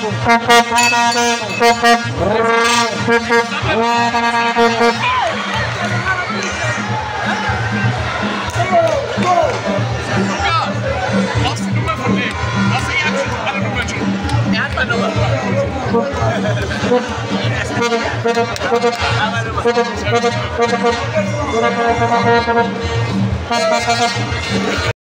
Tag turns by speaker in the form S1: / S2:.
S1: Brauchst die Nummer von dem? Hast du alle Nummern schon? Er hat meine Nummer.